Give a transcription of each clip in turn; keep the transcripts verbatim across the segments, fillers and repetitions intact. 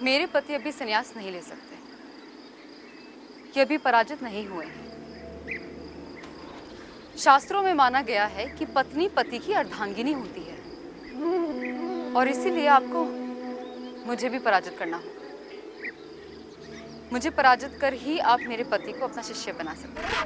मेरे पति अभी संन्यास नहीं ले सकते। ये अभी पराजित नहीं हुए हैं। शास्त्रों में माना गया है कि पत्नी पति की अर्धांगिनी होती है और इसीलिए आपको मुझे भी पराजित करना होगा। मुझे पराजित कर ही आप मेरे पति को अपना शिष्य बना सकते हैं।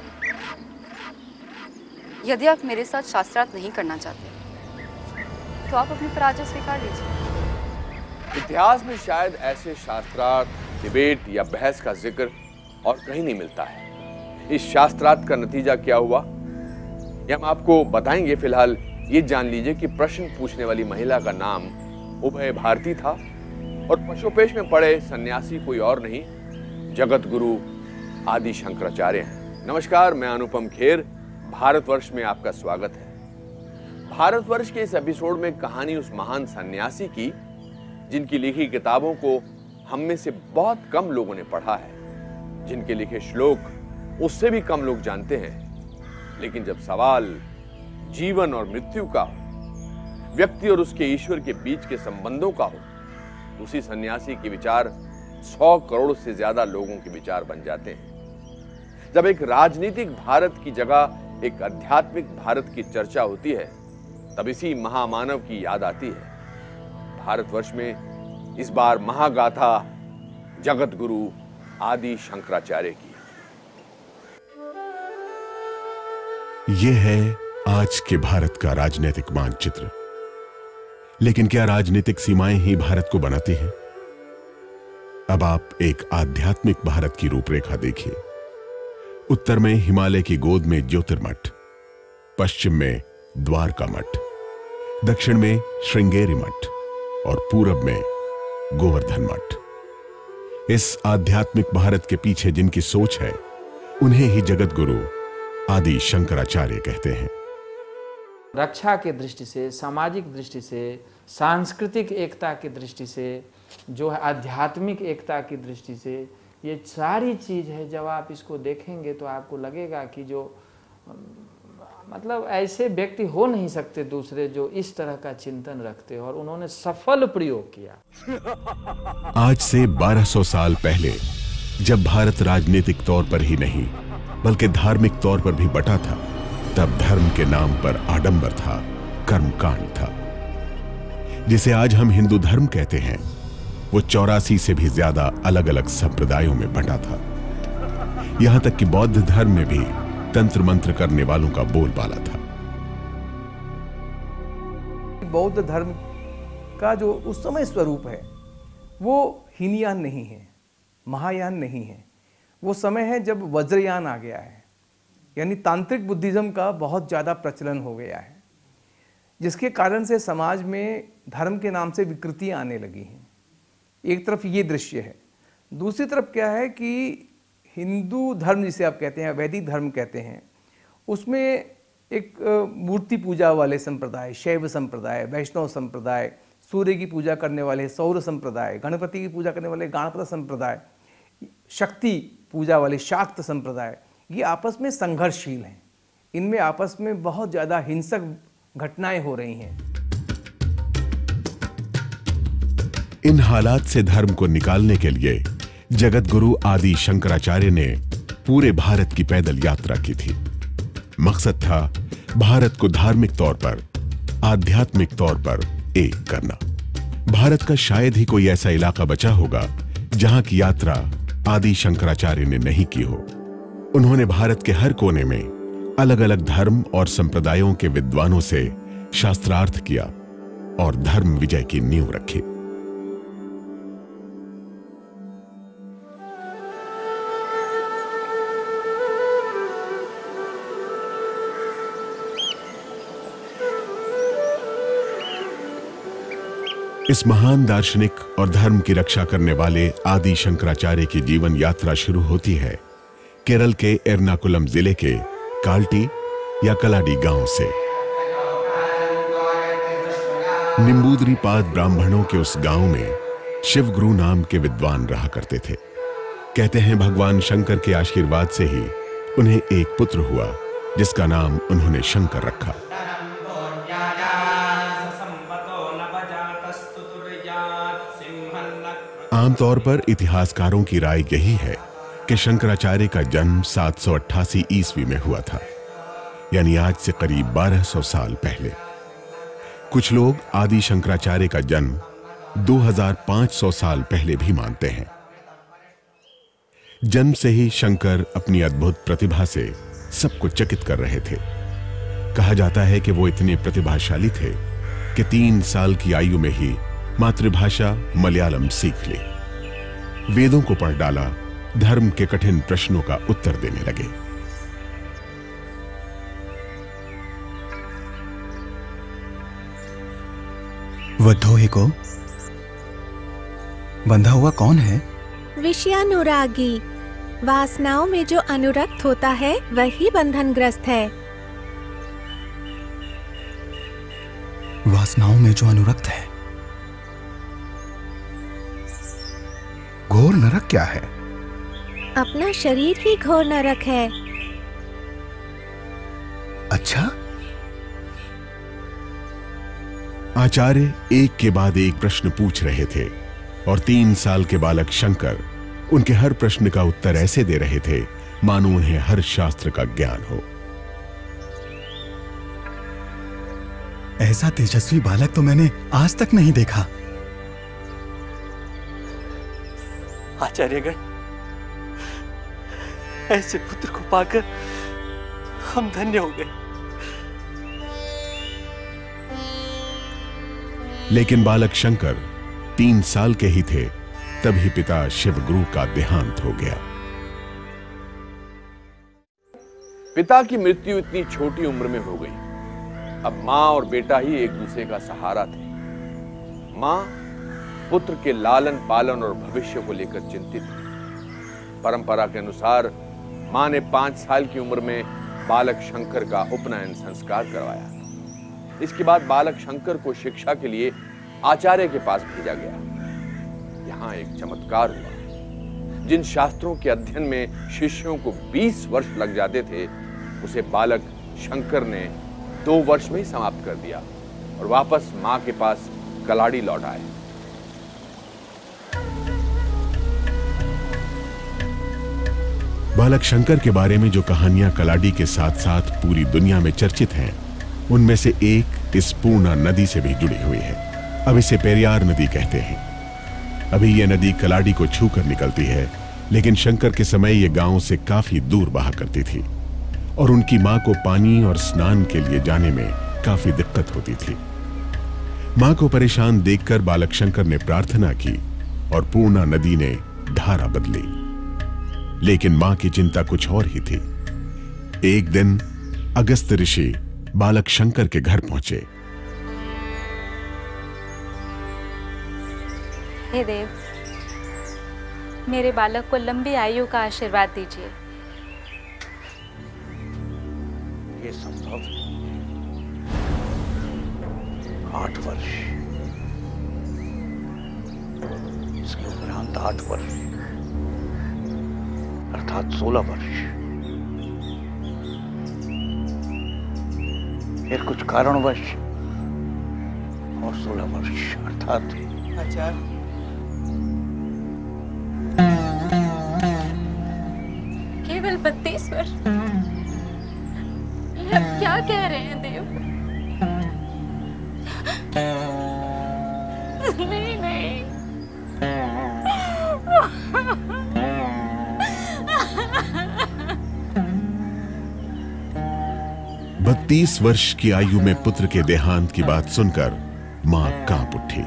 यदि आप मेरे साथ शास्त्रार्थ नहीं करना चाहते तो आप अपनी पराजय स्वीकार लीजिए। इतिहास में शायद ऐसे शास्त्रार्थ, डिबेट या बहस का जिक्र और कहीं नहीं मिलता है। इस शास्त्रार्थ का नतीजा क्या हुआ ये हम आपको बताएंगे। फिलहाल ये जान लीजिए कि प्रश्न पूछने वाली महिला का नाम उभय भारती था और पशुपेश में पड़े सन्यासी कोई और नहीं, जगत गुरु आदि शंकराचार्य हैं। नमस्कार, मैं अनुपम खेर, भारतवर्ष में आपका स्वागत है। भारतवर्ष के इस एपिसोड में कहानी उस महान सन्यासी की जिनकी लिखी किताबों को हम में से बहुत कम लोगों ने पढ़ा है, जिनके लिखे श्लोक उससे भी कम लोग जानते हैं। लेकिन जब सवाल जीवन और मृत्यु का हो, व्यक्ति और उसके ईश्वर के बीच के संबंधों का हो, उसी सन्यासी के विचार सौ करोड़ से ज्यादा लोगों के विचार बन जाते हैं। जब एक राजनीतिक भारत की जगह एक आध्यात्मिक भारत की चर्चा होती है, तब इसी महामानव की याद आती है। भारतवर्ष में इस बार महागाथा जगत गुरु आदि शंकराचार्य की। यह है आज के भारत का राजनीतिक मानचित्र। लेकिन क्या राजनीतिक सीमाएं ही भारत को बनाती हैं? अब आप एक आध्यात्मिक भारत की रूपरेखा देखिए। उत्तर में हिमालय की गोद में ज्योतिर्मठ, पश्चिम में द्वारका मठ, दक्षिण में श्रृंगेरी मठ और पूरब में गोवर्धन मठ। इस आध्यात्मिक भारत के पीछे जिनकी सोच है, उन्हें ही जगत गुरु आदि शंकराचार्य कहते हैं। रक्षा की दृष्टि से, सामाजिक दृष्टि से, सांस्कृतिक एकता की दृष्टि से, जो है आध्यात्मिक एकता की दृष्टि से, ये सारी चीज़ है। जब आप इसको देखेंगे तो आपको लगेगा कि जो मतलब ऐसे व्यक्ति हो नहीं सकते दूसरे जो इस तरह का चिंतन रखते हो, और उन्होंने सफल प्रयोग किया। आज से बारह सौ साल पहले जब भारत राजनीतिक तौर पर ही नहीं बल्कि धार्मिक तौर पर भी बटा था, तब धर्म के नाम पर आडंबर था, कर्मकांड था। जिसे आज हम हिंदू धर्म कहते हैं, वो चौरासी से भी ज्यादा अलग अलग संप्रदायों में बटा था। यहां तक कि बौद्ध धर्म में भी तंत्र मंत्र करने वालों का बोलबाला था। बौद्ध धर्म का जो उस समय स्वरूप है वो हीनयान नहीं है, महायान नहीं है। वो समय है जब वज्रयान आ गया है, यानी तांत्रिक बुद्धिज्म का बहुत ज़्यादा प्रचलन हो गया है, जिसके कारण से समाज में धर्म के नाम से विकृतियाँ आने लगी हैं। एक तरफ ये दृश्य है, दूसरी तरफ क्या है कि हिंदू धर्म जिसे आप कहते हैं, वैदिक धर्म कहते हैं, उसमें एक मूर्ति पूजा वाले संप्रदाय, शैव संप्रदाय, वैष्णव संप्रदाय, सूर्य की पूजा करने वाले सौर संप्रदाय, गणपति की पूजा करने वाले गणपत संप्रदाय, शक्ति पूजा वाले शाक्त संप्रदाय, ये आपस में संघर्षशील हैं। इनमें आपस में बहुत ज़्यादा हिंसक घटनाएं हो रही हैं। इन हालात से धर्म को निकालने के लिए जगत गुरु आदि शंकराचार्य ने पूरे भारत की पैदल यात्रा की थी। मकसद था भारत को धार्मिक तौर पर, आध्यात्मिक तौर पर एक करना। भारत का शायद ही कोई ऐसा इलाका बचा होगा जहां की यात्रा आदि शंकराचार्य ने नहीं की हो। उन्होंने भारत के हर कोने में अलग अलग धर्म और संप्रदायों के विद्वानों से शास्त्रार्थ किया और धर्म विजय की नींव रखी। इस महान दार्शनिक और धर्म की रक्षा करने वाले आदि शंकराचार्य की जीवन यात्रा शुरू होती है केरल के एर्नाकुलम जिले के काल्टी या कलाडी गांव से। निम्बूद्रिपाद ब्राह्मणों के उस गांव में शिवगुरु नाम के विद्वान रहा करते थे। कहते हैं भगवान शंकर के आशीर्वाद से ही उन्हें एक पुत्र हुआ जिसका नाम उन्होंने शंकर रखा। आमतौर पर इतिहासकारों की राय यही है कि शंकराचार्य का जन्म सात सौ अट्ठासी ईस्वी में हुआ था, यानी आज से करीब बारह सौ साल पहले। कुछ लोग आदि शंकराचार्य का जन्म दो हज़ार पाँच सौ साल पहले भी मानते हैं। जन्म से ही शंकर अपनी अद्भुत प्रतिभा से सबको चकित कर रहे थे। कहा जाता है कि वो इतने प्रतिभाशाली थे कि तीन साल की आयु में ही मातृभाषा मलयालम सीख ली, वेदों को पढ़ डाला, धर्म के कठिन प्रश्नों का उत्तर देने लगे। वधोही को बंधा हुआ कौन है? विषयानुरागी। वासनाओं में जो अनुरक्त होता है वही बंधनग्रस्त है। वासनाओं में जो अनुरक्त है। घोर नरक क्या है? अपना शरीर ही घोर नरक है। अच्छा। आचार्य एक के बाद एक प्रश्न पूछ रहे थे और तीन साल के बालक शंकर उनके हर प्रश्न का उत्तर ऐसे दे रहे थे मानो उन्हें हर शास्त्र का ज्ञान हो। ऐसा तेजस्वी बालक तो मैंने आज तक नहीं देखा। आचार्यगण, ऐसे पुत्र को पाकर हम धन्य हो गए। लेकिन बालक शंकर तीन साल के ही थे तभी पिता शिवगुरु का देहांत हो गया। पिता की मृत्यु इतनी छोटी उम्र में हो गई। अब मां और बेटा ही एक दूसरे का सहारा थे। मां पुत्र के लालन पालन और भविष्य को लेकर चिंतित थी। परंपरा के अनुसार मां ने पांच साल की उम्र में बालक शंकर का उपनयन संस्कार करवाया। इसके बाद बालक शंकर को शिक्षा के लिए आचार्य के पास भेजा गया। यहां एक चमत्कार हुआ। जिन शास्त्रों के अध्ययन में शिष्यों को बीस वर्ष लग जाते थे, उसे बालक शंकर ने दो वर्ष में ही समाप्त कर दिया और वापस मां के पास कलाड़ी लौट आए। बालक शंकर के बारे में जो कहानियां कलाड़ी के साथ साथ पूरी दुनिया में चर्चित हैं, उनमें से एक इस पूर्णा नदी से भी जुड़ी हुई है। अब इसे पेरियार नदी कहते हैं। अभी यह नदी कलाड़ी को छूकर निकलती है, लेकिन शंकर के समय यह गांव से काफी दूर बहा करती थी और उनकी मां को पानी और स्नान के लिए जाने में काफी दिक्कत होती थी। मां को परेशान देखकर बालक शंकर ने प्रार्थना की और पूर्णा नदी ने धारा बदली। लेकिन मां की चिंता कुछ और ही थी। एक दिन अगस्त ऋषि बालक शंकर के घर पहुंचे। हे देव, मेरे बालक को लंबी आयु का आशीर्वाद दीजिए। ये संभव नहीं। आठ वर्ष, इसके उपरांत आठ वर्ष अर्थात सोलह वर्ष, फिर कुछ कारणवश और सोलह वर्ष अर्थात आचार्य, केवल बत्तीस वर्ष। ये आप क्या कह रहे हैं देव? नहीं नहीं, बत्तीस वर्ष की आयु में पुत्र के देहांत की बात सुनकर मां कांप उठी।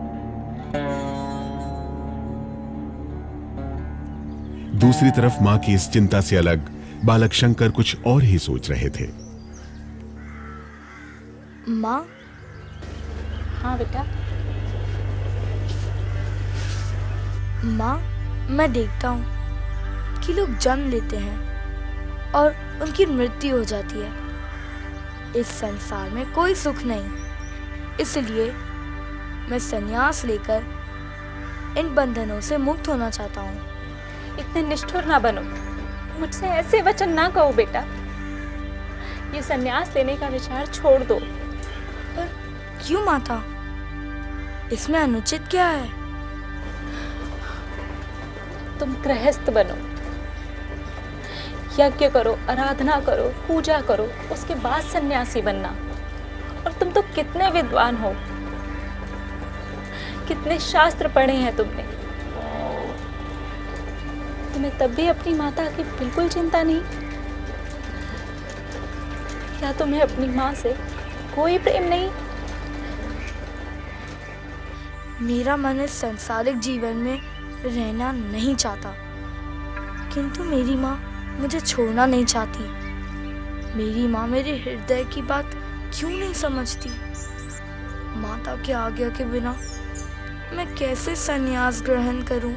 दूसरी तरफ मां की इस चिंता से अलग बालक शंकर कुछ और ही सोच रहे थे। माँ, हाँ बेटा। माँ, मैं देखता हूँ कि लोग जन्म लेते हैं और उनकी मृत्यु हो जाती है। इस संसार में कोई सुख नहीं, इसलिए मैं संन्यास लेकर इन बंधनों से मुक्त होना चाहता हूँ। इतने निष्ठुर ना बनो, मुझसे ऐसे वचन ना कहो बेटा। ये संन्यास लेने का विचार छोड़ दो। पर क्यों माता? इसमें अनुचित क्या है? तुम गृहस्थ बनो, यज्ञ करो, आराधना करो, पूजा करो, उसके बाद सन्यासी बनना। और तुम तो कितने विद्वान हो, कितने शास्त्र पढ़े हैं तुमने, तुम्हें तब भी अपनी माता की बिल्कुल चिंता नहीं? क्या तुम्हें अपनी माँ से कोई प्रेम नहीं? मेरा मन इस सांसारिक जीवन में रहना नहीं चाहता, किंतु मेरी माँ मुझे छोड़ना नहीं चाहती। मेरी माँ मेरे हृदय की बात क्यों नहीं समझती? माता की आज्ञा के बिना मैं कैसे संन्यास ग्रहण करूं?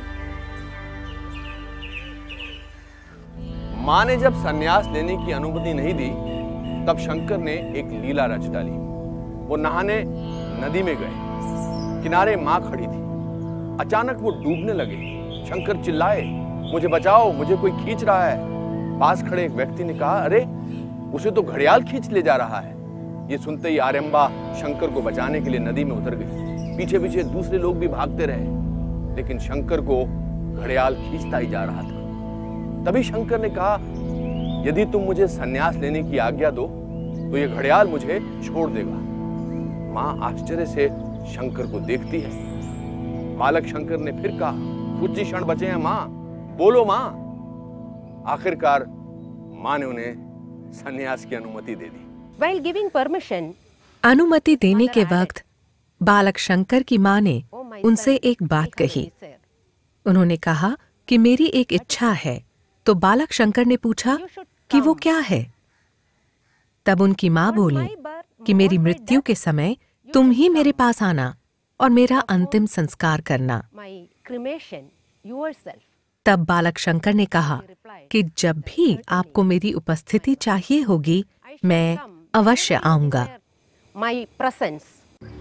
मां ने जब संन्यास लेने की अनुमति नहीं दी, तब शंकर ने एक लीला रच डाली। वो नहाने नदी में गए, किनारे मां खड़ी थी। अचानक वो डूबने लगे। शंकर चिल्लाए, मुझे बचाओ, मुझे कोई खींच रहा है। पास खड़े एक व्यक्ति ने कहा, अरे उसे तो घड़ियाल खींच ले जा रहा है। ये सुनते ही आर्यम्बा शंकर को बचाने के लिए नदी में उतर गई। पीछे पीछे दूसरे लोग भी भागते रहे, लेकिन शंकर को घड़ियाल खींचता ही जा रहा था। तभी शंकर ने कहा, यदि तुम मुझे संन्यास लेने की आज्ञा दो तो ये घड़ियाल मुझे छोड़ देगा। मां आश्चर्य से शंकर को देखती है। बालक शंकर ने फिर कहा, कुछ ही क्षण बचे हैं मां, बोलो मां। आखिरकार मां ने उन्हें संन्यास की अनुमति दे दी। While giving permission, अनुमति देने के वक्त बालक शंकर की मां ने उनसे एक बात कही। उन्होंने कहा कि मेरी एक इच्छा है। तो बालक शंकर ने पूछा कि वो क्या है? तब उनकी मां बोली कि मेरी मृत्यु के समय तुम ही मेरे पास आना और मेरा अंतिम संस्कार करना। my cremation yourself. तब बालक शंकर ने कहा कि जब भी आपको मेरी उपस्थिति चाहिए होगी, मैं अवश्य आऊंगा। My presence.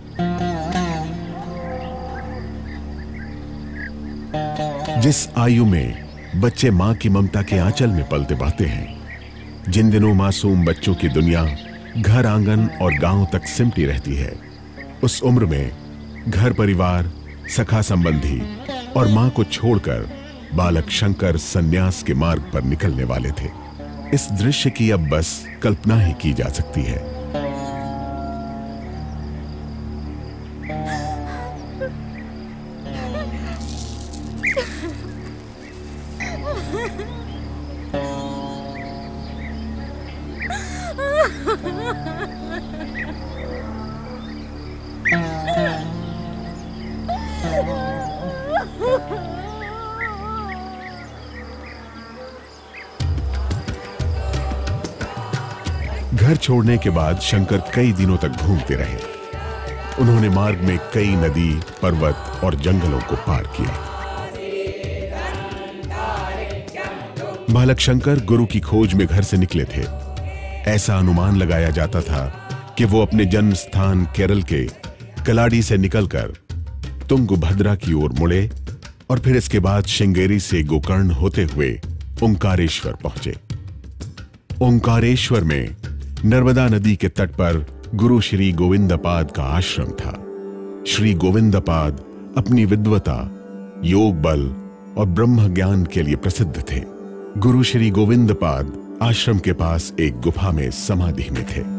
जिस आयु में बच्चे मां की ममता के आंचल में पलते बढ़ते हैं, जिन दिनों मासूम बच्चों की दुनिया घर आंगन और गांव तक सिमटी रहती है, उस उम्र में घर परिवार, सखा संबंधी और मां को छोड़कर बालक शंकर संन्यास के मार्ग पर निकलने वाले थे। इस दृश्य की अब बस कल्पना ही की जा सकती है। घर छोड़ने के बाद शंकर कई दिनों तक घूमते रहे। उन्होंने मार्ग में कई नदी, पर्वत और जंगलों को पार किया। बालक शंकर गुरु की खोज में घर से निकले थे। ऐसा अनुमान लगाया जाता था कि वो अपने जन्म स्थान केरल के कलाडी से निकलकर तुंगभद्रा की ओर मुड़े और फिर इसके बाद श्रृंगेरी से गोकर्ण होते हुए ओंकारेश्वर पहुंचे। ओंकारेश्वर में नर्मदा नदी के तट पर गुरु श्री गोविंदपाद का आश्रम था। श्री गोविंदपाद अपनी विद्वता, योग बल और ब्रह्म ज्ञान के लिए प्रसिद्ध थे। गुरु श्री गोविंदपाद आश्रम के पास एक गुफा में समाधि में थे।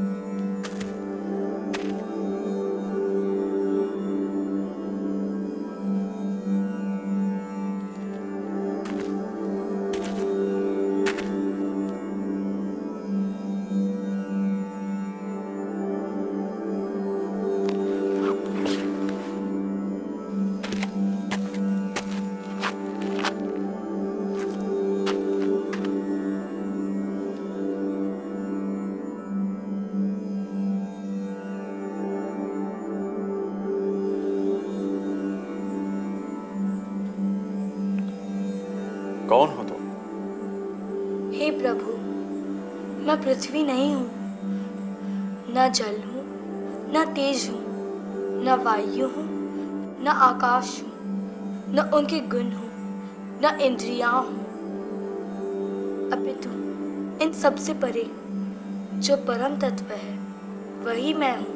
कौन हो तुम? हे प्रभु, मैं पृथ्वी नहीं हूँ, न जल हूँ, न तेज हूँ, न वायु हूँ, न आकाश हूँ, न उनके गुण हूँ, न इंद्रियां हूँ, अपितु इन सबसे परे जो परम तत्व है वही मैं हूँ।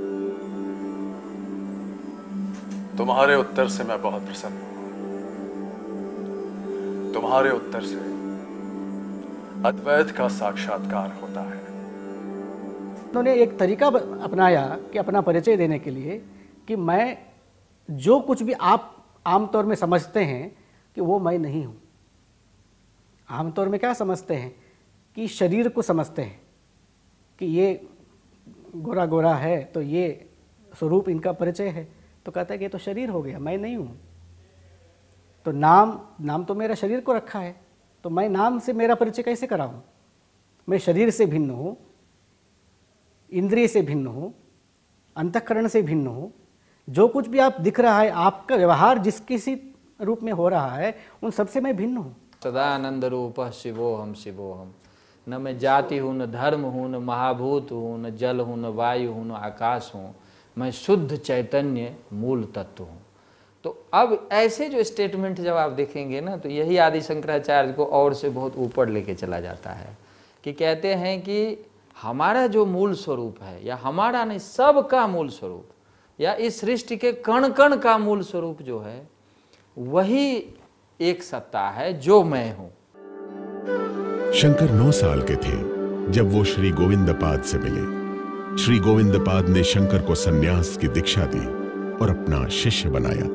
तुम्हारे उत्तर से मैं बहुत प्रसन्न हूँ। तुम्हारे उत्तर से अद्वैत का साक्षात्कार होता है। उन्होंने एक तरीका अपनाया कि अपना परिचय देने के लिए कि मैं जो कुछ भी आप आमतौर में समझते हैं कि वो मैं नहीं हूँ। आमतौर में क्या समझते हैं कि शरीर को समझते हैं कि ये गोरा गोरा है तो ये स्वरूप इनका परिचय है, तो कहता है कि ये तो शरीर हो गया, मैं नहीं हूँ। तो नाम नाम तो मेरा शरीर को रखा है, तो मैं नाम से मेरा परिचय कैसे कराऊँ? मैं शरीर से भिन्न हूँ, इंद्रिय से भिन्न हूँ, अंतःकरण से भिन्न हूँ। जो कुछ भी आप दिख रहा है, आपका व्यवहार जिस किसी रूप में हो रहा है, उन सबसे मैं भिन्न हूँ। सदानंद रूप शिवो हम शिवो हम, न मैं जाति हूँ, न धर्म हूँ, न महाभूत हूँ, न जल हूँ, न वायु हूँ, न आकाश हूँ, मैं शुद्ध चैतन्य मूल तत्व हूँ। तो अब ऐसे जो स्टेटमेंट जब आप देखेंगे ना, तो यही आदि शंकराचार्य को और से बहुत ऊपर लेके चला जाता है कि कहते हैं कि हमारा जो मूल स्वरूप है, या हमारा नहीं सबका मूल स्वरूप, या इस सृष्टि के कण कण का मूल स्वरूप जो है, वही एक सत्ता है जो मैं हूं। शंकर नौ साल के थे जब वो श्री गोविंदपाद से मिले। श्री गोविंदपाद ने शंकर को सन्यास की दीक्षा दी और अपना शिष्य बनाया।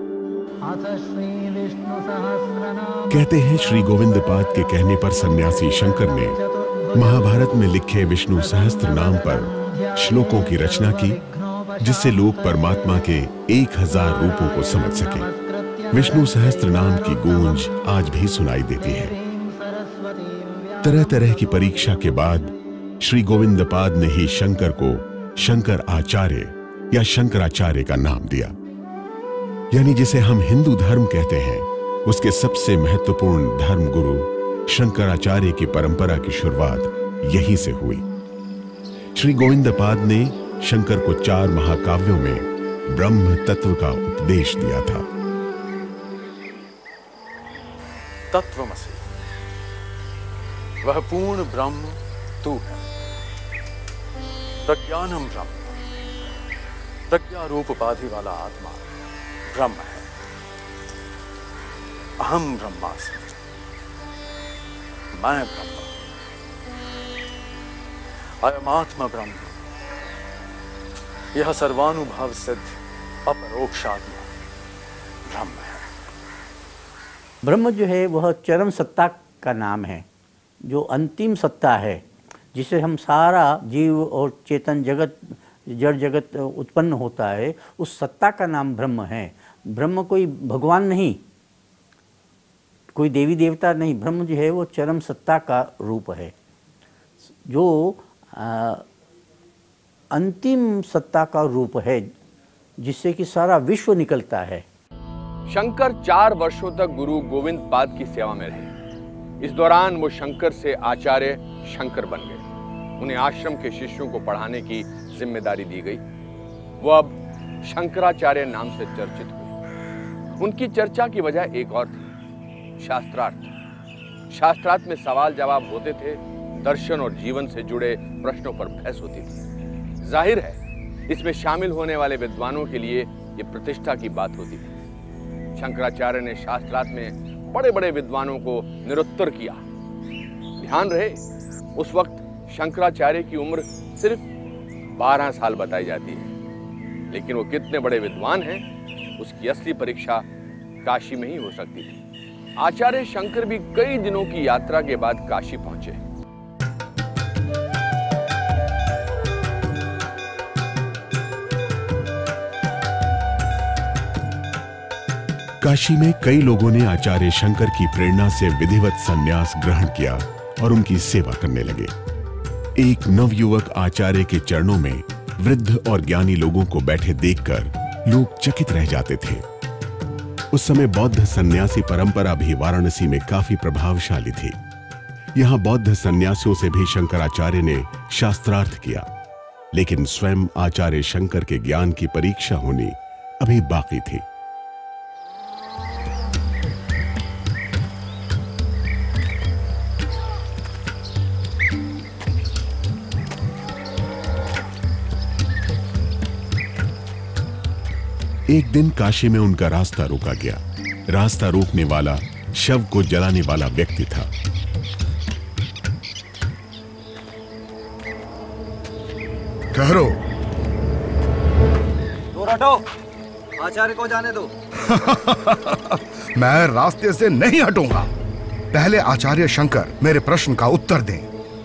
कहते हैं श्री गोविंदपाद के कहने पर सन्यासी शंकर ने महाभारत में लिखे विष्णु सहस्त्र नाम पर श्लोकों की रचना की, जिससे लोग परमात्मा के एक हजार रूपों को समझ सके। विष्णु सहस्त्र नाम की गूंज आज भी सुनाई देती है। तरह तरह की परीक्षा के बाद श्री गोविंदपाद ने ही शंकर को शंकर आचार्य या शंकराचार्य का नाम दिया। यानी जिसे हम हिंदू धर्म कहते हैं, उसके सबसे महत्वपूर्ण धर्म गुरु शंकराचार्य की परंपरा की शुरुआत यहीं से हुई। श्री गोविंदपाद ने शंकर को चार महाकाव्यों में ब्रह्म तत्व का उपदेश दिया था। तत्वमसि, वह पूर्ण ब्रह्म तू है। प्रज्ञानम ब्रह्म, प्रज्ञा रूप उपाधि वाला आत्मा ब्रह्म है। अहम ब्रह्मास्मि, मैं ब्रह्म। अयमात्मा ब्रह्म, यह सर्वानुभाव सिद्ध अपरोक्षात्मा ब्रह्म है। ब्रह्म जो है वह चरम सत्ता का नाम है, जो अंतिम सत्ता है, जिसे हम सारा जीव और चेतन जगत, जड़ जगत उत्पन्न होता है, उस सत्ता का नाम ब्रह्म है। ब्रह्म कोई भगवान नहीं, कोई देवी देवता नहीं। ब्रह्म जो है वो चरम सत्ता का रूप है, जो आ, अंतिम सत्ता का रूप है, जिससे कि सारा विश्व निकलता है। शंकर चार वर्षों तक गुरु गोविंद पाद की सेवा में रहे। इस दौरान वो शंकर से आचार्य शंकर बन गए। उन्हें आश्रम के शिष्यों को पढ़ाने की जिम्मेदारी दी गई। वो अब शंकराचार्य नाम से चर्चित हुए। उनकी चर्चा की वजह एक और थी, शास्त्रार्थ। शास्त्रार्थ में सवाल जवाब होते थे, दर्शन और जीवन से जुड़े प्रश्नों पर बहस होती थी। जाहिर है इसमें शामिल होने वाले विद्वानों के लिए ये प्रतिष्ठा की बात होती थी। शंकराचार्य ने शास्त्रार्थ में बड़े बड़े विद्वानों को निरुत्तर किया। ध्यान रहे, उस वक्त शंकराचार्य की उम्र सिर्फ बारह साल बताई जाती है, लेकिन वो कितने बड़े विद्वान हैं उसकी असली परीक्षा काशी में ही हो सकती थी। आचार्य शंकर भी कई दिनों की यात्रा के बाद काशी पहुंचे। काशी में कई लोगों ने आचार्य शंकर की प्रेरणा से विधिवत संन्यास ग्रहण किया और उनकी सेवा करने लगे। एक नवयुवक आचार्य के चरणों में वृद्ध और ज्ञानी लोगों को बैठे देखकर लोग चकित रह जाते थे। उस समय बौद्ध सन्यासी परंपरा भी वाराणसी में काफी प्रभावशाली थी। यहां बौद्ध सन्यासियों से भी शंकराचार्य ने शास्त्रार्थ किया, लेकिन स्वयं आचार्य शंकर के ज्ञान की परीक्षा होनी अभी बाकी थी। एक दिन काशी में उनका रास्ता रोका गया। रास्ता रोकने वाला शव को जलाने वाला व्यक्ति था। ठहरो। दूर हटो, आचार्य को जाने दो। मैं रास्ते से नहीं हटूंगा। पहले आचार्य शंकर मेरे प्रश्न का उत्तर दें।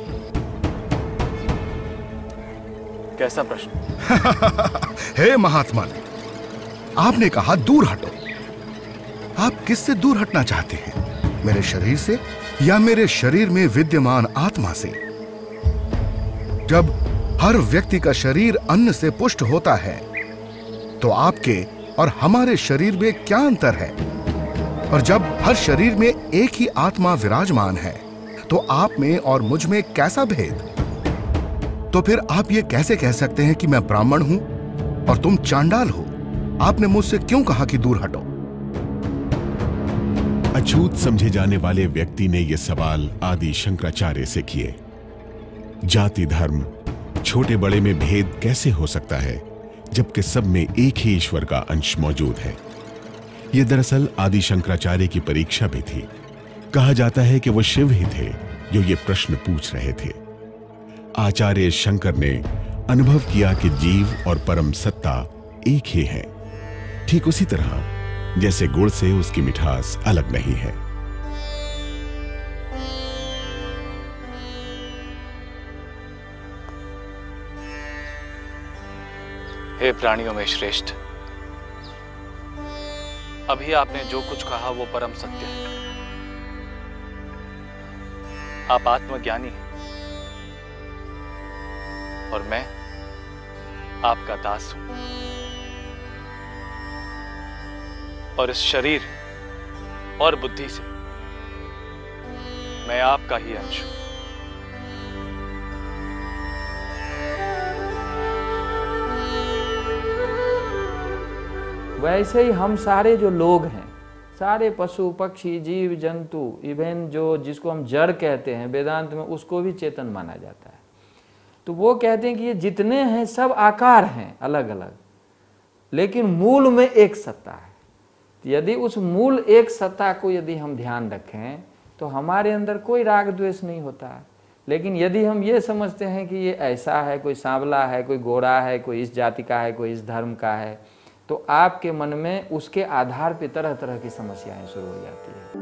कैसा प्रश्न? हे महात्मा, आपने कहा दूर हटो। आप किससे दूर हटना चाहते हैं? मेरे शरीर से या मेरे शरीर में विद्यमान आत्मा से? जब हर व्यक्ति का शरीर अन्न से पुष्ट होता है तो आपके और हमारे शरीर में क्या अंतर है? और जब हर शरीर में एक ही आत्मा विराजमान है तो आप में और मुझ में कैसा भेद? तो फिर आप ये कैसे कह सकते हैं कि मैं ब्राह्मण हूं और तुम चांडाल हो? आपने मुझसे क्यों कहा कि दूर हटो? अछूत समझे जाने वाले व्यक्ति ने यह सवाल आदि शंकराचार्य से किए। जाति धर्म छोटे बड़े में भेद कैसे हो सकता है जबकि सब में एक ही ईश्वर का अंश मौजूद है? यह दरअसल आदि शंकराचार्य की परीक्षा भी थी। कहा जाता है कि वो शिव ही थे जो ये प्रश्न पूछ रहे थे। आचार्य शंकर ने अनुभव किया कि जीव और परम सत्ता एक ही है, ठीक उसी तरह जैसे गुड़ से उसकी मिठास अलग नहीं है। हे प्राणियों में श्रेष्ठ, अभी आपने जो कुछ कहा वो परम सत्य है। आप आत्मज्ञानी हैं और मैं आपका दास हूं, और इस शरीर और बुद्धि से मैं आपका ही अंश हूं। वैसे ही हम सारे जो लोग हैं, सारे पशु पक्षी जीव जंतु, इवन जो जिसको हम जड़ कहते हैं वेदांत में, उसको भी चेतन माना जाता है। तो वो कहते हैं कि ये जितने हैं सब आकार हैं अलग अलग, लेकिन मूल में एक सत्ता है। तो यदि उस मूल एक सत्ता को यदि हम ध्यान रखें तो हमारे अंदर कोई राग द्वेष नहीं होता है। लेकिन यदि हम ये समझते हैं कि ये ऐसा है, कोई सांवला है, कोई गोरा है, कोई इस जाति का है, कोई इस धर्म का है, तो आपके मन में उसके आधार पे तरह तरह की समस्याएं शुरू हो जाती है।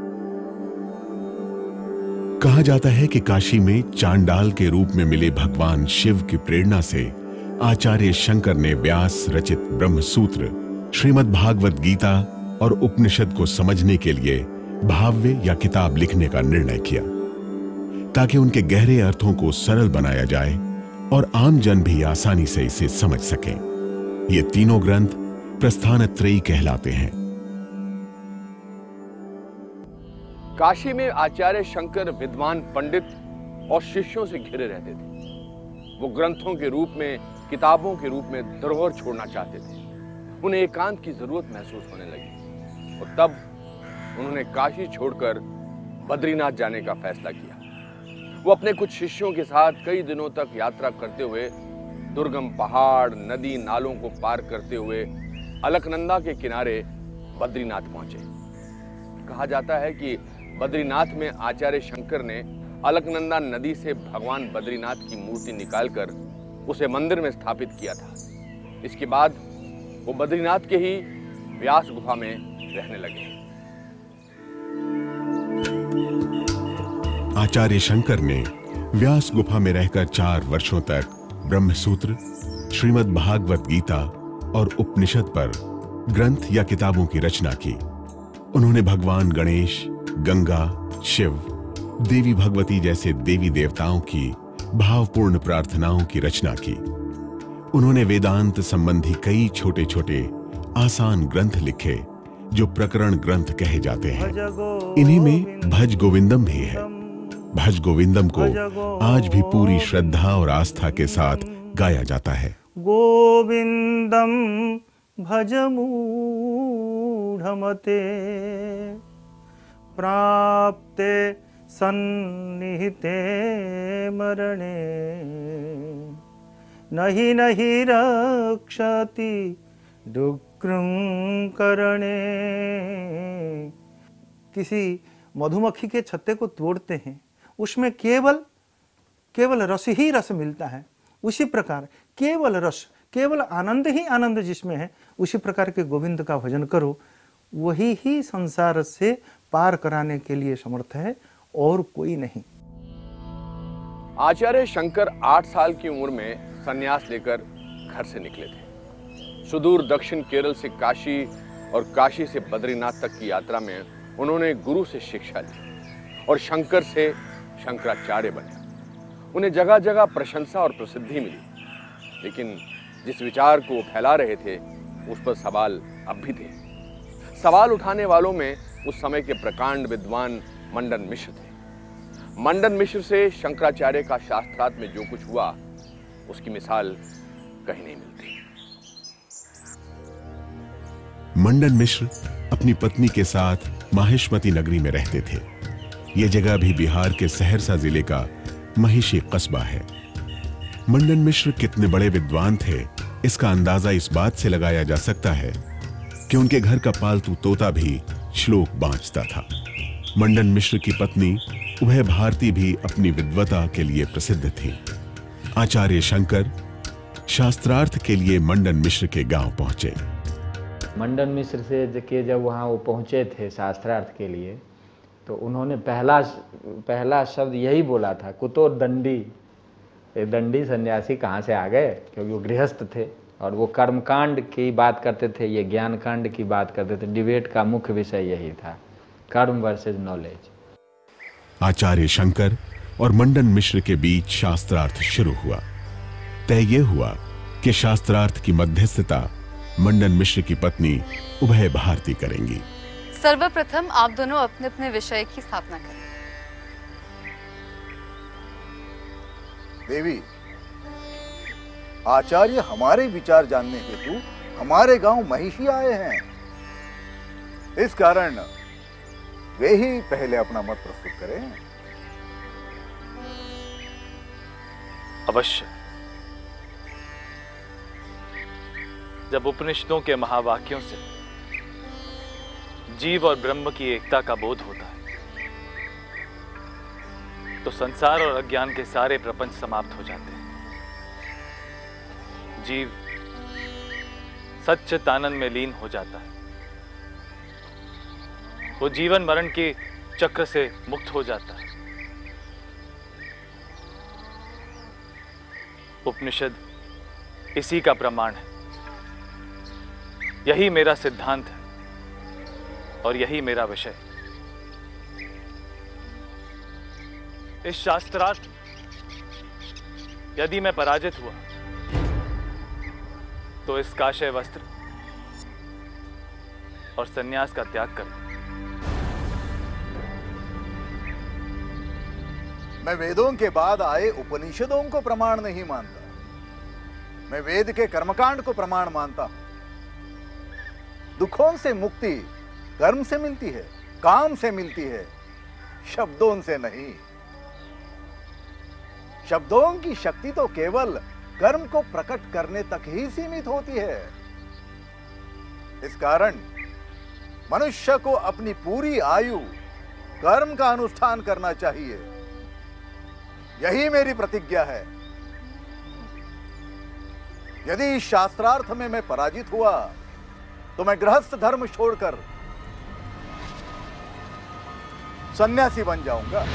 कहा जाता है कि काशी में चांडाल के रूप में मिले भगवान शिव की प्रेरणा से आचार्य शंकर ने व्यास रचित ब्रह्म सूत्र, श्रीमद् भागवत गीता और उपनिषद को समझने के लिए भाव्य या किताब लिखने का निर्णय किया, ताकि उनके गहरे अर्थों को सरल बनाया जाए और आम जन भी आसानी से इसे समझ सकें। ये तीनों ग्रंथ प्रस्थानत्रयी कहलाते हैं। काशी में आचार्य शंकर विद्वान पंडित और शिष्यों से घिरे रहते थे। वो ग्रंथों के रूप में, किताबों के रूप में धरोहर छोड़ना चाहते थे। उन्हें एकांत की जरूरत महसूस होने लगी और तब उन्होंने काशी छोड़कर बद्रीनाथ जाने का फैसला किया। वो अपने कुछ शिष्यों के साथ कई दिनों तक यात्रा करते हुए दुर्गम पहाड़, नदी, नालों को पार करते हुए अलकनंदा के किनारे बद्रीनाथ पहुंचे। कहा जाता है कि बद्रीनाथ में आचार्य शंकर ने अलकनंदा नदी से भगवान बद्रीनाथ की मूर्ति निकालकर उसे मंदिर में स्थापित किया था। इसके बाद वो बद्रीनाथ के ही व्यास गुफा में रहने लगे। आचार्य शंकर ने व्यास गुफा में रहकर चार वर्षों तक ब्रह्मसूत्र, श्रीमद् भागवत गीता और उपनिषद पर ग्रंथ या किताबों की रचना की। उन्होंने भगवान गणेश, गंगा, शिव, देवी भगवती जैसे देवी देवताओं की भावपूर्ण प्रार्थनाओं की रचना की। उन्होंने वेदांत संबंधी कई छोटे छोटे आसान ग्रंथ लिखे जो प्रकरण ग्रंथ कहे जाते हैं। इन्हीं में भज गोविंदम भी है। भज गोविंदम को आज भी पूरी श्रद्धा और आस्था के साथ गाया जाता है। गोविंदम भज मूढ़मते प्राप्ते सन्निहिते मरणे नहि नहि रक्षति डुक्रं करणे। किसी मधुमक्खी के छत्ते को तोड़ते हैं, उसमें केवल केवल रस ही रस मिलता है, उसी प्रकार केवल रस, केवल आनंद ही आनंद जिसमें है, उसी प्रकार के गोविंद का भजन करो, वही ही संसार से पार कराने के लिए समर्थ है और कोई नहीं। आचार्य शंकर आठ साल की उम्र में संन्यास लेकर घर से निकले थे। सुदूर दक्षिण केरल से काशी और काशी से बद्रीनाथ तक की यात्रा में उन्होंने गुरु से शिक्षा ली और शंकर से शंकराचार्य बने। उन्हें जगह जगह प्रशंसा और प्रसिद्धि मिली, लेकिन जिस विचार को वो फैला रहे थे उस पर सवाल अब भी थे। सवाल उठाने वालों में उस समय के प्रकांड विद्वान मंडन मिश्र थे। मंडन मिश्र से शंकराचार्य का शास्त्रार्थ में जो कुछ हुआ उसकी मिसाल कहीं नहीं मिलती। मंडन मिश्र अपनी पत्नी के साथ माहेश्मती नगरी में रहते थे। यह जगह भी बिहार के सहरसा जिले का महिषी कस्बा है। मंडन मिश्र कितने बड़े विद्वान थे इसका अंदाजा इस बात से लगाया जा सकता है कि उनके घर का पालतू तोता भी श्लोक बांचता था। मंडन मिश्र की पत्नी उभय भारती भी अपनी विद्वता के लिए प्रसिद्ध थी। आचार्य शंकर शास्त्रार्थ के लिए मंडन मिश्र के गांव पहुंचे। मंडन मिश्र से के जब वहाँ वो पहुँचे थे शास्त्रार्थ के लिए, तो उन्होंने पहला पहला शब्द यही बोला था, कुतो दंडी। ये दंडी सन्यासी कहाँ से आ गए, क्योंकि वो गृहस्थ थे और वो कर्मकांड की बात करते थे, ये ज्ञान कांड की बात करते थे। डिबेट का मुख्य विषय यही था, कर्म वर्सेज नॉलेज। आचार्य शंकर और मंडन मिश्र के बीच शास्त्रार्थ शुरू हुआ। तय ये हुआ कि शास्त्रार्थ की मध्यस्थता मंडन मिश्र की पत्नी उभय भारती करेंगी। सर्वप्रथम आप दोनों अपने अपने विषय की स्थापना करें। देवी, आचार्य हमारे विचार जानने हेतु हमारे गांव महिषी आए हैं। इस कारण वे ही पहले अपना मत प्रस्तुत करें। अवश्य। जब उपनिषदों के महावाक्यों से जीव और ब्रह्म की एकता का बोध होता है, तो संसार और अज्ञान के सारे प्रपंच समाप्त हो जाते हैं। जीव सच्चित आनंद में लीन हो जाता है। वो जीवन मरण के चक्र से मुक्त हो जाता है। उपनिषद इसी का प्रमाण है। यही मेरा सिद्धांत है और यही मेरा विषय। इस शास्त्रार्थ यदि मैं पराजित हुआ तो इस काशय वस्त्र और सन्यास का त्याग कर दूं। मैं वेदों के बाद आए उपनिषदों को प्रमाण नहीं मानता। मैं वेद के कर्मकांड को प्रमाण मानता हूं। दुखों से मुक्ति कर्म से मिलती है, काम से मिलती है, शब्दों से नहीं। शब्दों की शक्ति तो केवल कर्म को प्रकट करने तक ही सीमित होती है। इस कारण मनुष्य को अपनी पूरी आयु कर्म का अनुष्ठान करना चाहिए। यही मेरी प्रतिज्ञा है। यदि इस शास्त्रार्थ में मैं पराजित हुआ तो मैं गृहस्थ धर्म छोड़कर सन्यासी बन जाऊंगा।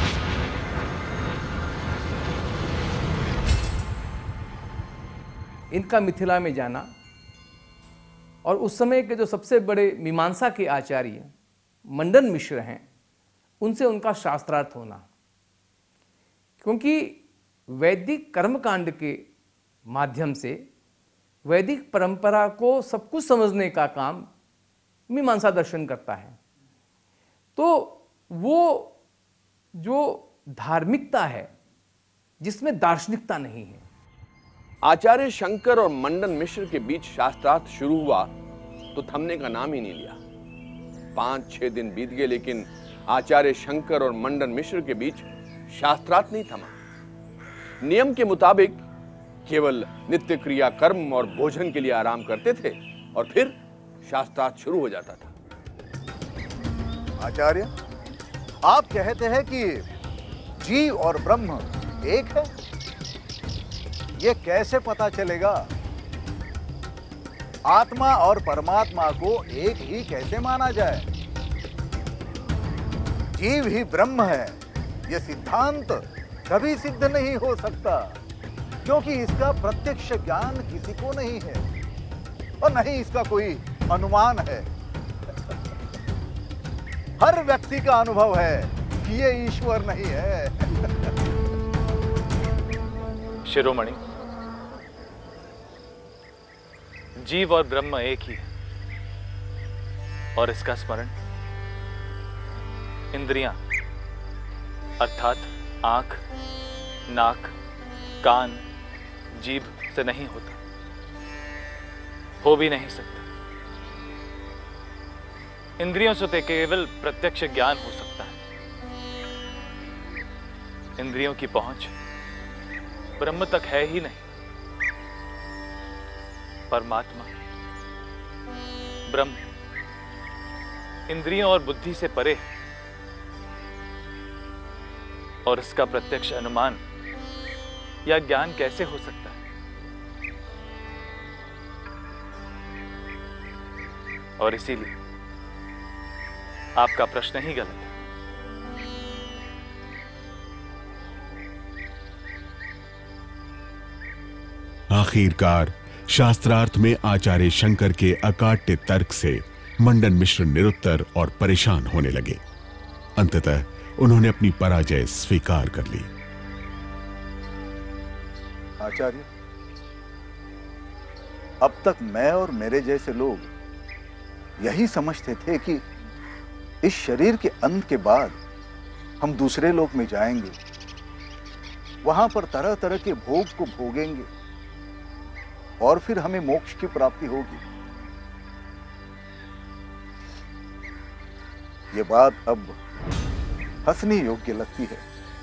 इनका मिथिला में जाना और उस समय के जो सबसे बड़े मीमांसा के आचार्य मंडन मिश्र हैं, उनसे उनका शास्त्रार्थ होना, क्योंकि वैदिक कर्मकांड के माध्यम से वैदिक परंपरा को सब कुछ समझने का काम मीमांसा दर्शन करता है। तो वो जो धार्मिकता है जिसमें दार्शनिकता नहीं है। आचार्य शंकर और मंडन मिश्र के बीच शास्त्रार्थ शुरू हुआ तो थमने का नाम ही नहीं लिया। पांच छह दिन बीत गए, लेकिन आचार्य शंकर और मंडन मिश्र के बीच शास्त्रार्थ नहीं थमा। नियम के मुताबिक केवल नित्य क्रिया कर्म और भोजन के लिए आराम करते थे और फिर शास्त्रार्थ शुरू हो जाता था। आचार्य, आप कहते हैं कि जीव और ब्रह्म एक है। यह कैसे पता चलेगा? आत्मा और परमात्मा को एक ही कैसे माना जाए? जीव ही ब्रह्म है, यह सिद्धांत कभी सिद्ध नहीं हो सकता, क्योंकि इसका प्रत्यक्ष ज्ञान किसी को नहीं है और नहीं इसका कोई अनुमान है। हर व्यक्ति का अनुभव है कि ये ईश्वर नहीं है। शिरोमणि, जीव और ब्रह्म एक ही है और इसका स्मरण इंद्रियां अर्थात आंख, नाक, कान, जीभ से नहीं होता, हो भी नहीं सकता। इंद्रियों से तो केवल प्रत्यक्ष ज्ञान हो सकता है। इंद्रियों की पहुंच ब्रह्म तक है ही नहीं। परमात्मा ब्रह्म इंद्रियों और बुद्धि से परे है और इसका प्रत्यक्ष अनुमान या ज्ञान कैसे हो सकता है? और इसीलिए आपका प्रश्न ही गलत है। आखिरकार शास्त्रार्थ में आचार्य शंकर के अकाट्य तर्क से मंडन मिश्र निरुत्तर और परेशान होने लगे। अंततः उन्होंने अपनी पराजय स्वीकार कर ली। आचार्य, अब तक मैं और मेरे जैसे लोग यही समझते थे कि इस शरीर के अंत के बाद हम दूसरे लोक में जाएंगे, वहां पर तरह तरह के भोग को भोगेंगे और फिर हमें मोक्ष की प्राप्ति होगी। ये बात अब हंसने योग्य लगती है।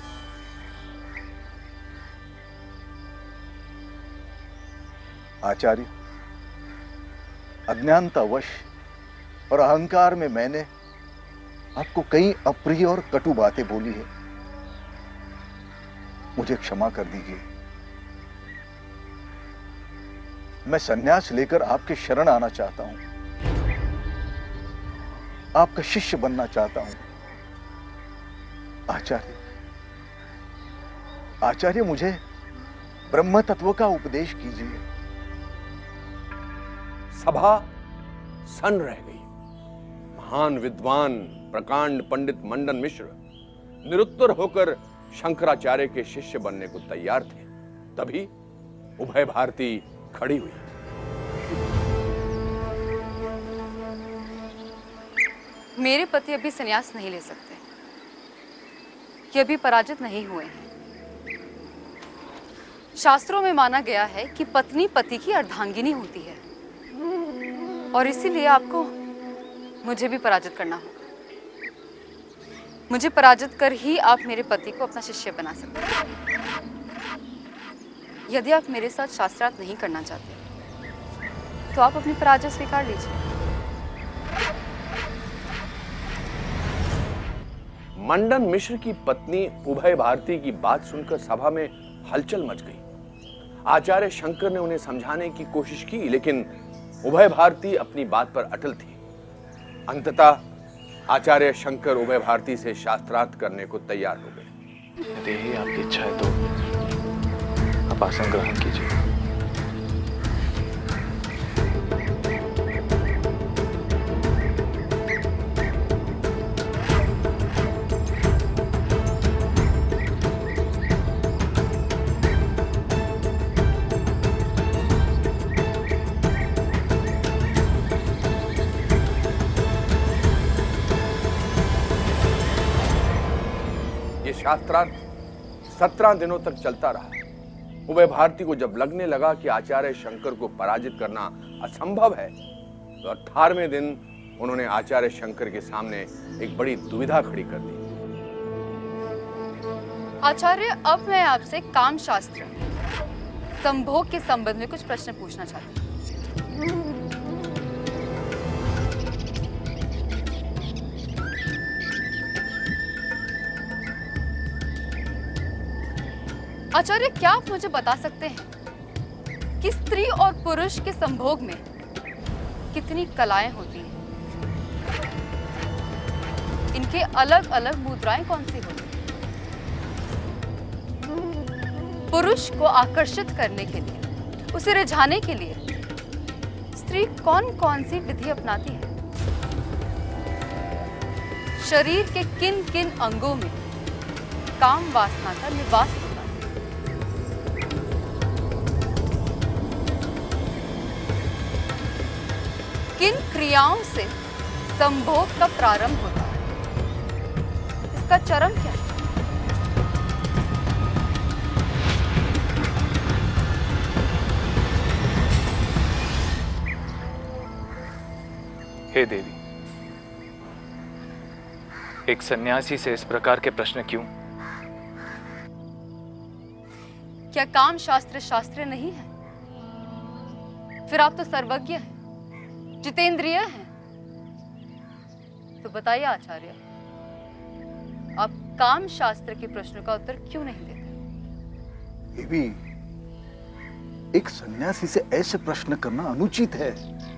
आचार्य, अज्ञानतावश और अहंकार में मैंने आपको कई अप्रिय और कटु बातें बोली है, मुझे क्षमा कर दीजिए। मैं संन्यास लेकर आपके शरण आना चाहता हूं, आपका शिष्य बनना चाहता हूं। आचार्य, आचार्य मुझे ब्रह्म तत्व का उपदेश कीजिए। सभा सन रह गई। महान विद्वान प्रकांड पंडित मंडन मिश्र निरुत्तर होकर शंकराचार्य के शिष्य बनने को तैयार थे। तभी उभय भारती खड़ी हुई। मेरे पति अभी संन्यास नहीं ले सकते, ये अभी पराजित नहीं हुए हैं। शास्त्रों में माना गया है कि पत्नी पति की अर्धांगिनी होती है और इसीलिए आपको मुझे भी पराजित करना होगा। मुझे पराजित कर ही आप मेरे पति को अपना शिष्य बना सकते हैं। यदि आप मेरे साथ शास्त्रार्थ नहीं करना चाहते तो आप अपनी पराजय स्वीकार लीजिए। मंडन मिश्र की पत्नी उभय भारती की बात सुनकर सभा में हलचल मच गई। आचार्य शंकर ने उन्हें समझाने की कोशिश की, लेकिन उभय भारती अपनी बात पर अटल थी। अंततः आचार्य शंकर उभय भारती से शास्त्रार्थ करने को तैयार हो गए। यदि यही आपकी इच्छा है तो आप आसन ग्रहण कीजिए। शास्त्रार्थ सत्रह दिनों तक चलता रहा। उभय भारती को जब लगने लगा कि आचार्य शंकर को पराजित करना असंभव है, तो अठारहवें दिन उन्होंने आचार्य शंकर के सामने एक बड़ी दुविधा खड़ी कर दी। आचार्य, अब मैं आपसे काम शास्त्र संभोग के संबंध में कुछ प्रश्न पूछना चाहती हूँ। आचार्य, क्या आप मुझे बता सकते हैं कि स्त्री और पुरुष के संभोग में कितनी कलाएं होती हैं? इनके अलग अलग मुद्राएं कौन सी होती हैं? पुरुष को आकर्षित करने के लिए, उसे रिझाने के लिए स्त्री कौन कौन सी विधि अपनाती है? शरीर के किन किन अंगों में काम वासना का निवास होता है? किन क्रियाओं से संभोग का प्रारंभ होता है? इसका चरम क्या है? हे देवी, एक सन्यासी से इस प्रकार के प्रश्न क्यों? क्या काम शास्त्र शास्त्र नहीं है? फिर आप तो सर्वज्ञ हैं, जितेंद्रिय हैं। तो बताइए आचार्य, आप काम शास्त्र के प्रश्न का उत्तर क्यों नहीं देते? देवी, एक सन्यासी से ऐसे प्रश्न करना अनुचित है।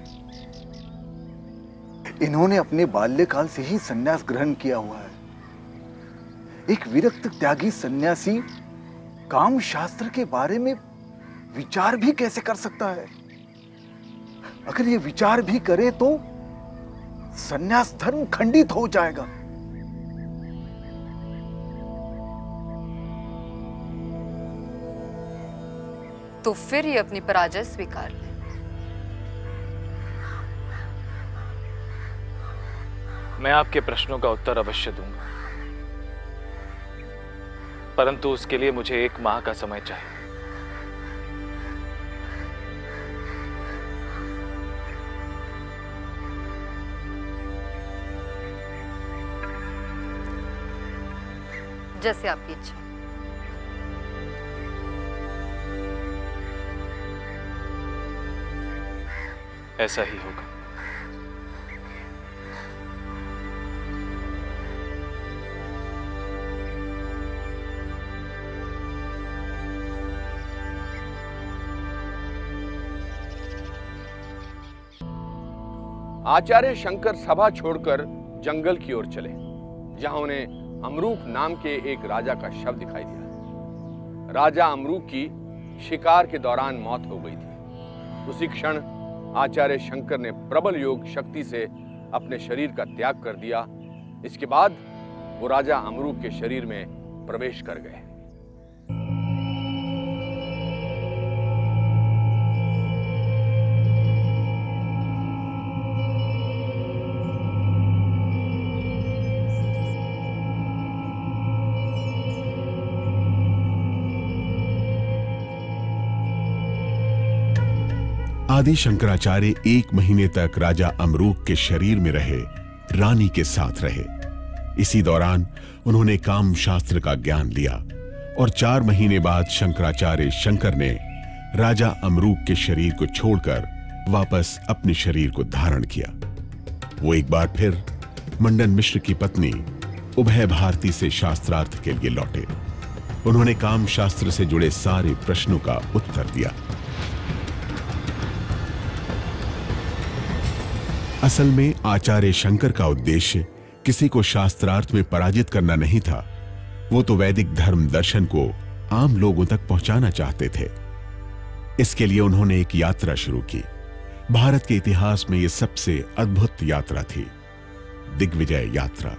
इन्होंने अपने बाल्यकाल से ही सन्यास ग्रहण किया हुआ है। एक विरक्त त्यागी सन्यासी काम शास्त्र के बारे में विचार भी कैसे कर सकता है? अगर ये विचार भी करे तो सन्यास धर्म खंडित हो जाएगा। तो फिर ये अपनी पराजय स्वीकार ले। मैं आपके प्रश्नों का उत्तर अवश्य दूंगा, परंतु उसके लिए मुझे एक माह का समय चाहिए। जैसे आपकी इच्छा। ऐसा ही होगा। आचार्य शंकर सभा छोड़कर जंगल की ओर चले, जहां उन्हें अमरूक नाम के एक राजा का शव दिखाई दिया। राजा अमरूक की शिकार के दौरान मौत हो गई थी। उसी क्षण आचार्य शंकर ने प्रबल योग शक्ति से अपने शरीर का त्याग कर दिया। इसके बाद वो राजा अमरूक के शरीर में प्रवेश कर गए। आदि शंकराचार्य एक महीने तक राजा अमरूक के शरीर में रहे, रानी के साथ रहे। इसी दौरान उन्होंने काम शास्त्र का ज्ञान लिया और चार महीने बाद शंकराचार्य शंकर ने राजा अमरूक के शरीर को छोड़कर वापस अपने शरीर को धारण किया। वो एक बार फिर मंडन मिश्र की पत्नी उभय भारती से शास्त्रार्थ के लिए लौटे। उन्होंने काम शास्त्र से जुड़े सारे प्रश्नों का उत्तर दिया। असल में आचार्य शंकर का उद्देश्य किसी को शास्त्रार्थ में पराजित करना नहीं था। वो तो वैदिक धर्म दर्शन को आम लोगों तक पहुंचाना चाहते थे। इसके लिए उन्होंने एक यात्रा शुरू की। भारत के इतिहास में यह सबसे अद्भुत यात्रा थी, दिग्विजय यात्रा।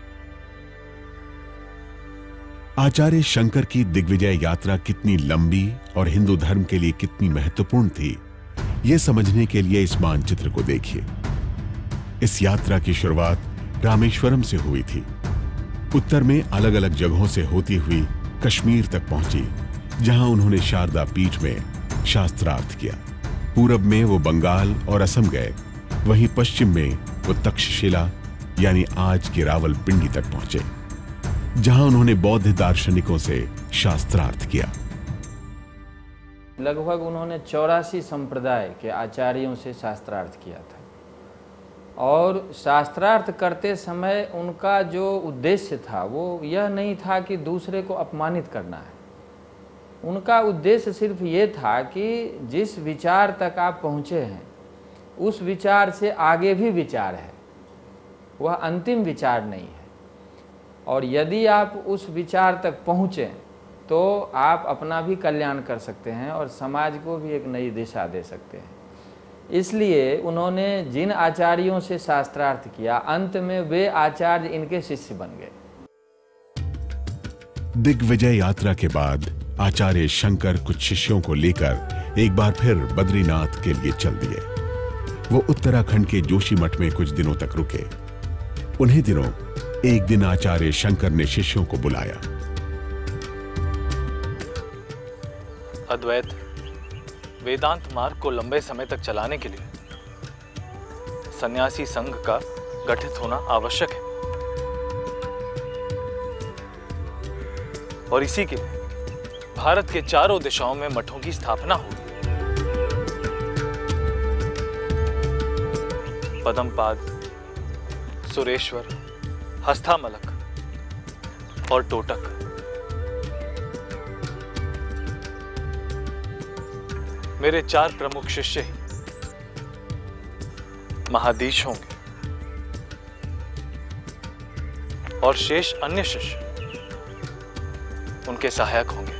आचार्य शंकर की दिग्विजय यात्रा कितनी लंबी और हिंदू धर्म के लिए कितनी महत्वपूर्ण थी, यह समझने के लिए इस मानचित्र को देखिए। इस यात्रा की शुरुआत रामेश्वरम से हुई थी। उत्तर में अलग अलग जगहों से होती हुई कश्मीर तक पहुंची, जहां उन्होंने शारदा पीठ में शास्त्रार्थ किया। पूरब में वो बंगाल और असम गए। वहीं पश्चिम में वो तक्षशिला यानी आज की रावलपिंडी तक पहुंचे, जहां उन्होंने बौद्ध दार्शनिकों से शास्त्रार्थ किया। लगभग उन्होंने चौरासी संप्रदाय के आचार्यों से शास्त्रार्थ किया था और शास्त्रार्थ करते समय उनका जो उद्देश्य था वो यह नहीं था कि दूसरे को अपमानित करना है, उनका उद्देश्य सिर्फ ये था कि जिस विचार तक आप पहुँचे हैं उस विचार से आगे भी विचार है, वह अंतिम विचार नहीं है। और यदि आप उस विचार तक पहुँचें तो आप अपना भी कल्याण कर सकते हैं और समाज को भी एक नई दिशा दे सकते हैं। इसलिए उन्होंने जिन आचार्यों से शास्त्रार्थ किया, अंत में वे आचार्य इनके शिष्य बन गए। दिग्विजय यात्रा के बाद आचार्य शंकर कुछ शिष्यों को लेकर एक बार फिर बद्रीनाथ के लिए चल दिए। वो उत्तराखंड के जोशीमठ में कुछ दिनों तक रुके। उन्हीं दिनों एक दिन आचार्य शंकर ने शिष्यों को बुलाया। अद्वैत वेदांत मार्ग को लंबे समय तक चलाने के लिए सन्यासी संघ का गठित होना आवश्यक है, और इसी के लिए भारत के चारों दिशाओं में मठों की स्थापना हुई। पद्मपाद, सुरेश्वर, हस्तामलक और टोटक। मेरे चार प्रमुख शिष्य ही महाधीश होंगे और शेष अन्य शिष्य उनके सहायक होंगे।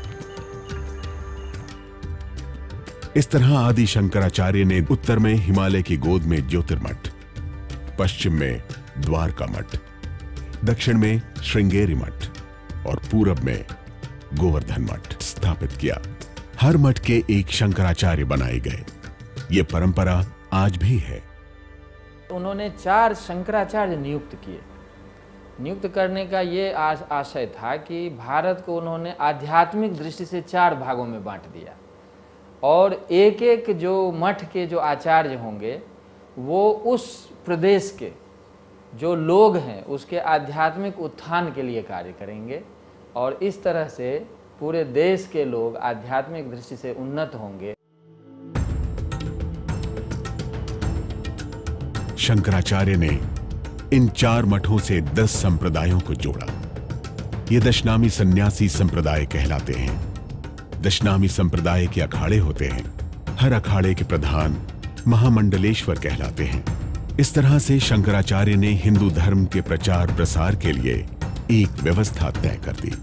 इस तरह आदि शंकराचार्य ने उत्तर में हिमालय की गोद में ज्योतिर्मठ, पश्चिम में द्वारका मठ, दक्षिण में श्रृंगेरी मठ और पूरब में गोवर्धन मठ स्थापित किया। हर मठ के एक शंकराचार्य बनाए गए। ये परंपरा आज भी है। उन्होंने चार शंकराचार्य नियुक्त किए। नियुक्त करने का ये आशय था कि भारत को उन्होंने आध्यात्मिक दृष्टि से चार भागों में बांट दिया और एक एक जो मठ के जो आचार्य होंगे वो उस प्रदेश के जो लोग हैं उसके आध्यात्मिक उत्थान के लिए कार्य करेंगे और इस तरह से पूरे देश के लोग आध्यात्मिक दृष्टि से उन्नत होंगे। शंकराचार्य ने इन चार मठों से दस संप्रदायों को जोड़ा। ये दशनामी सन्यासी संप्रदाय कहलाते हैं। दशनामी संप्रदाय के अखाड़े होते हैं। हर अखाड़े के प्रधान महामंडलेश्वर कहलाते हैं। इस तरह से शंकराचार्य ने हिंदू धर्म के प्रचार प्रसार के लिए एक व्यवस्था तय कर दी।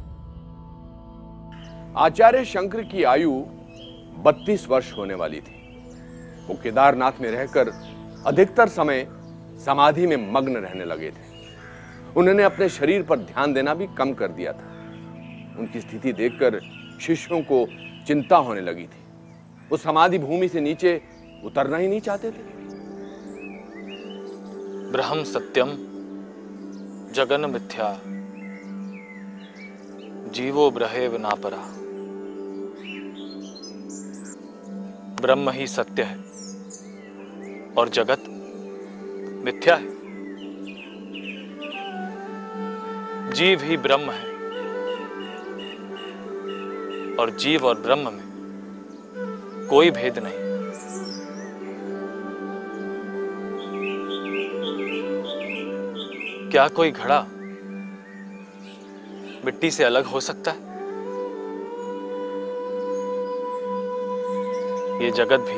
आचार्य शंकर की आयु बत्तीस वर्ष होने वाली थी। वो केदारनाथ में रहकर अधिकतर समय समाधि में मग्न रहने लगे थे। उन्होंने अपने शरीर पर ध्यान देना भी कम कर दिया था। उनकी स्थिति देखकर शिष्यों को चिंता होने लगी थी। वो समाधि भूमि से नीचे उतरना ही नहीं चाहते थे। ब्रह्म सत्यम जगन मिथ्या जीवो ब्रहेव नापरा। ब्रह्म ही सत्य है और जगत मिथ्या है। जीव ही ब्रह्म है और जीव और ब्रह्म में कोई भेद नहीं। क्या कोई घड़ा मिट्टी से अलग हो सकता है? ये जगत भी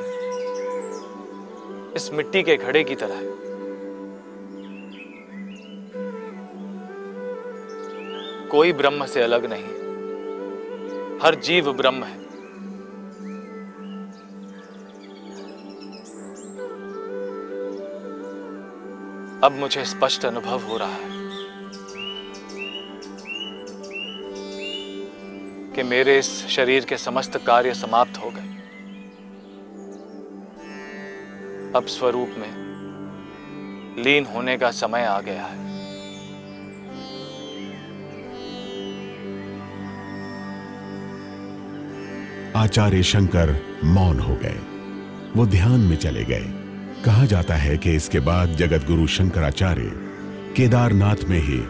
इस मिट्टी के घड़े की तरह है। कोई ब्रह्म से अलग नहीं, हर जीव ब्रह्म है। अब मुझे स्पष्ट अनुभव हो रहा है कि मेरे इस शरीर के समस्त कार्य समाप्त हो गए। अब स्वरूप में लीन होने का समय आ गया है। आचार्य शंकर मौन हो गए। वो ध्यान में चले गए। कहा जाता है कि इसके बाद जगत गुरु शंकराचार्य केदारनाथ में ही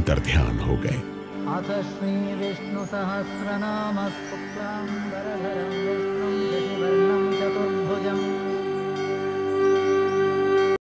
अंतर्ध्यान हो गए। अथ श्री विष्णु सहस्रनाम शुक्लांबरधरम्